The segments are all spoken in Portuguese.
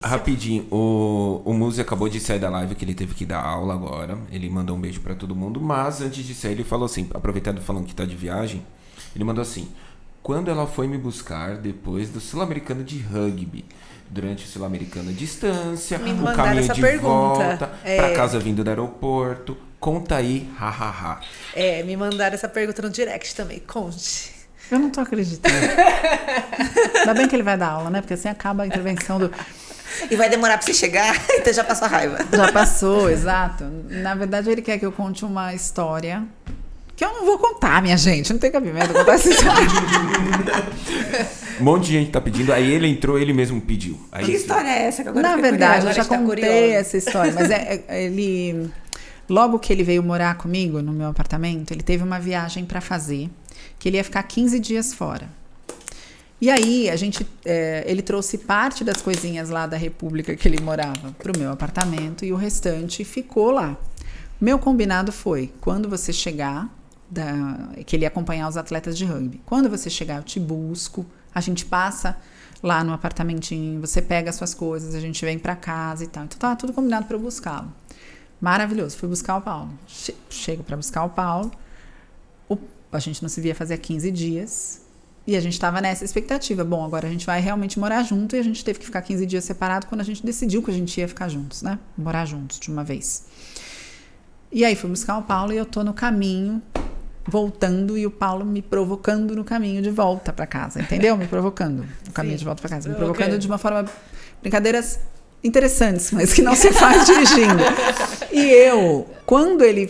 Rapidinho, o Muzi acabou de sair da live, que ele teve que dar aula agora. Ele mandou um beijo pra todo mundo, mas antes de sair ele falou assim, aproveitando falando que tá de viagem, ele mandou assim: quando ela foi me buscar depois do Sul-Americano de Rugby, durante o Sul-Americano à distância, o caminho de volta, pra casa vindo do aeroporto, conta aí, hahaha. Me mandaram essa pergunta no direct também, conte. Eu não tô acreditando. Ainda bem que ele vai dar aula, né? Porque assim acaba a intervenção do... E vai demorar pra você chegar, então já passou a raiva. Já passou, exato. Na verdade, ele quer que eu conte uma história que eu não vou contar, minha gente. Não tem cabimento contar essa história. Um monte de gente tá pedindo, aí ele entrou, ele mesmo pediu. Aí que história é essa? Que agora na verdade, eu já contei essa história, mas ele... Logo que ele veio morar comigo no meu apartamento, ele teve uma viagem pra fazer, que ele ia ficar 15 dias fora. E aí, ele trouxe parte das coisinhas lá da República que ele morava pro meu apartamento e o restante ficou lá. Meu combinado foi, quando você chegar, que ele ia acompanhar os atletas de rugby. Quando você chegar, eu te busco, a gente passa lá no apartamentinho, você pega as suas coisas, a gente vem pra casa e tal. Então, tava tudo combinado pra eu buscá-lo. Maravilhoso, fui buscar o Paulo. Chego pra buscar o Paulo, a gente não se via fazia 15 dias e a gente estava nessa expectativa. Bom, agora a gente vai realmente morar junto e a gente teve que ficar 15 dias separado quando a gente decidiu que a gente ia ficar juntos, né? Morar juntos de uma vez. E aí fui buscar o Paulo e eu tô no caminho, voltando, e o Paulo me provocando no caminho de volta pra casa, entendeu? Me provocando no caminho de volta pra casa. Me provocando de uma forma... Brincadeiras interessantes, mas que não se faz dirigindo. E eu, quando ele...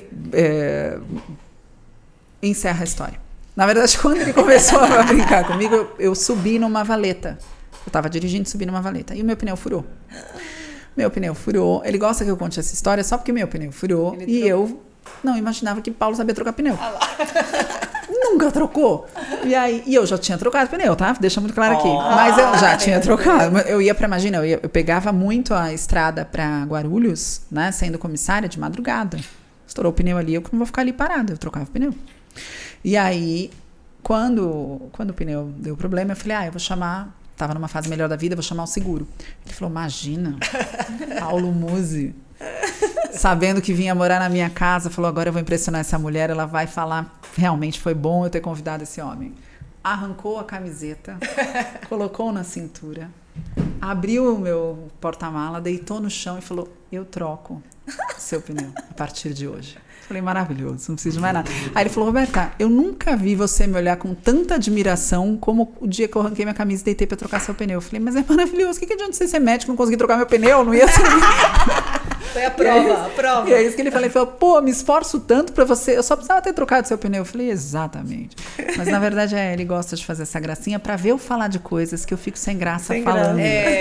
encerra a história. Na verdade, quando ele começou a brincar comigo, eu subi numa valeta. Eu tava dirigindo, subi numa valeta. E o meu pneu furou. Meu pneu furou. Ele gosta que eu conte essa história só porque meu pneu furou. Eu não imaginava que Paulo sabia trocar pneu. Nunca trocou. E eu já tinha trocado pneu, tá? Deixa muito claro aqui. Mas eu já tinha trocado. Eu ia pra, imagina, eu pegava muito a estrada pra Guarulhos, né? Sendo comissária de madrugada. Estourou o pneu ali, eu não vou ficar ali parada. Eu trocava o pneu. E aí, quando o pneu deu problema, eu falei, eu vou chamar... Tava numa fase melhor da vida, vou chamar o seguro. Ele falou, imagina, Paulo Muzi, sabendo que vinha morar na minha casa, falou, agora eu vou impressionar essa mulher, ela vai falar, realmente foi bom eu ter convidado esse homem. Arrancou a camiseta, colocou na cintura, abriu o meu porta-mala, deitou no chão e falou, eu troco seu pneu a partir de hoje. Falei, maravilhoso, não preciso de mais nada. Aí ele falou, Roberta, eu nunca vi você me olhar com tanta admiração como o dia que eu arranquei minha camisa e deitei pra trocar seu pneu. Eu falei, mas é maravilhoso, o que adianta você ser médico e não conseguir trocar meu pneu? Não ia ser... Foi a prova, a prova. E é isso que ele falou. Ele falou, pô, me esforço tanto pra você, eu só precisava ter trocado seu pneu. Eu falei, exatamente. Mas na verdade ele gosta de fazer essa gracinha pra ver eu falar de coisas que eu fico sem graça falando.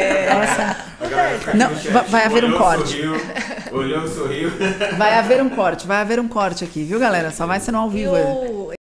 Não, vai haver um corte. Olhou, sorriu. Vai haver um corte aqui, viu, galera? Só vai ser no ao vivo.